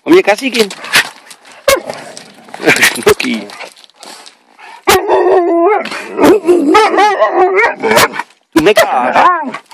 Wollen wir Gassi gehen? Schnucki. Du Meckerarsch.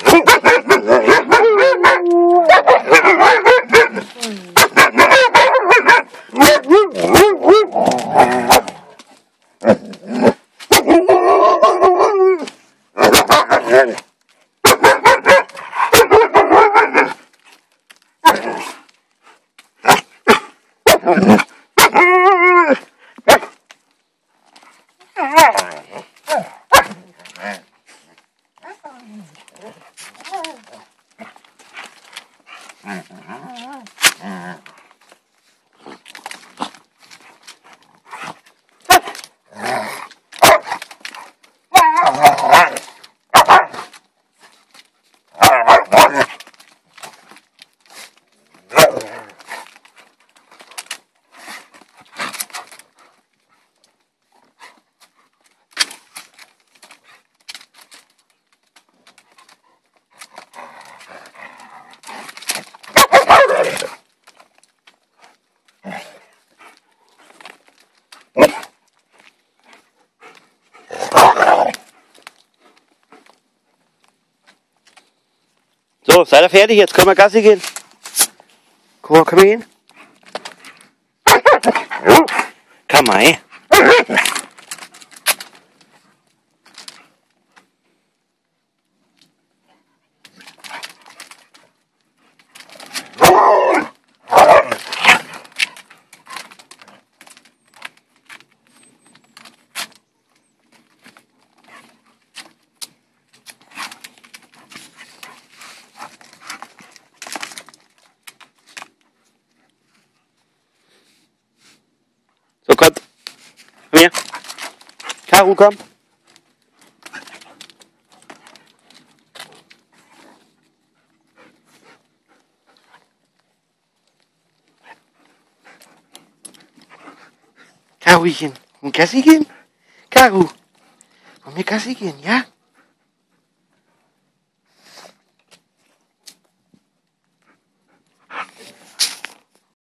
So, seid ihr fertig? Jetzt können wir Gassi gehen. Guck mal, können wir gehen? Kann man, ey. So, komm. Komm her. Karu, komm. Karuchen. Wollen wir Gassi gehen? Karu. Wollen wir Gassi gehen, ja?